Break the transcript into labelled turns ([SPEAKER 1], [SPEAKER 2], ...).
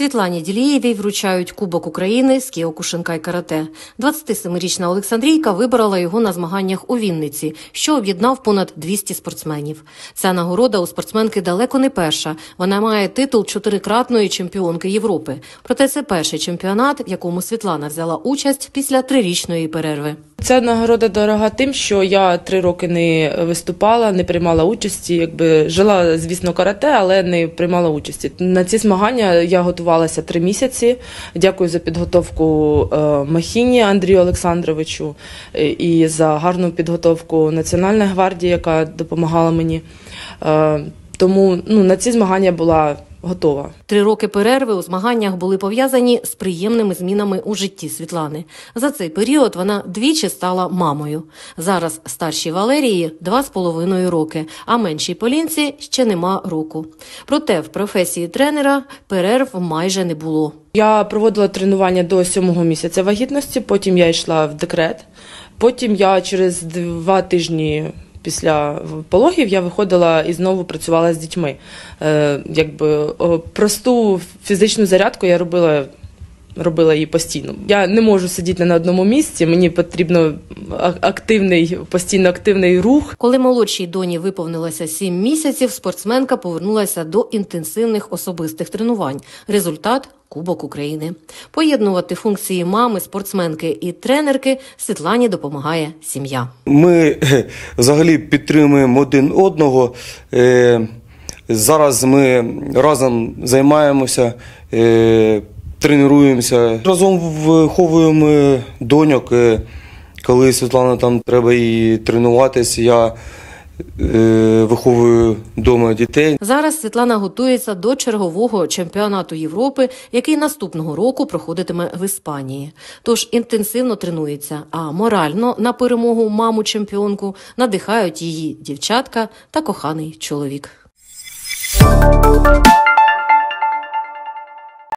[SPEAKER 1] Світлані Ділієвій вручають Кубок України з кіокушинкай карате. 27-річна Олександрійка виборола його на змаганнях у Вінниці, що об'єднав понад 200 спортсменів. Ця нагорода у спортсменки далеко не перша. Вона має титул 4-кратної чемпіонки Європи. Проте це перший чемпіонат, в якому Світлана взяла участь після 3-річної перерви.
[SPEAKER 2] Ця нагорода дорога тим, що я 3 роки не виступала, не приймала участі, жила, звісно, карате, але не приймала участі. На ці змагання я готувалася 3 місяці. Дякую за підготовку Махіні Андрію Олександровичу і за гарну підготовку Національної гвардії, яка допомагала мені. Тому на ці змагання була готова.
[SPEAKER 1] 3 роки перерви у змаганнях були пов'язані з приємними змінами у житті Світлани. За цей період вона двічі стала мамою. Зараз старшій Валерії 2,5 роки, а меншій Полінці ще нема року. Проте в професії тренера перерв майже не було.
[SPEAKER 2] Я проводила тренування до 7-го місяця вагітності, потім я йшла в декрет, потім я через 2 тижні після пологів я виходила і знову працювала з дітьми. Просту фізичну зарядку я робила її постійно. Я не можу сидіти на одному місці, мені потрібно постійно активний рух.
[SPEAKER 1] Коли молодшій доні виповнилося 7 місяців, спортсменка повернулася до інтенсивних особистих тренувань. Результат – Кубок України. Поєднувати функції мами, спортсменки і тренерки Світлані допомагає сім'я.
[SPEAKER 3] Ми взагалі підтримуємо один одного. Зараз ми разом займаємося, тренуємося. Разом виховуємо доньок. Коли Світлана там треба їй тренуватися, я виховую вдома дітей.
[SPEAKER 1] Зараз Світлана готується до чергового чемпіонату Європи, який наступного року проходитиме в Іспанії. Тож інтенсивно тренується, а морально на перемогу маму-чемпіонку надихають її дівчатка та коханий чоловік.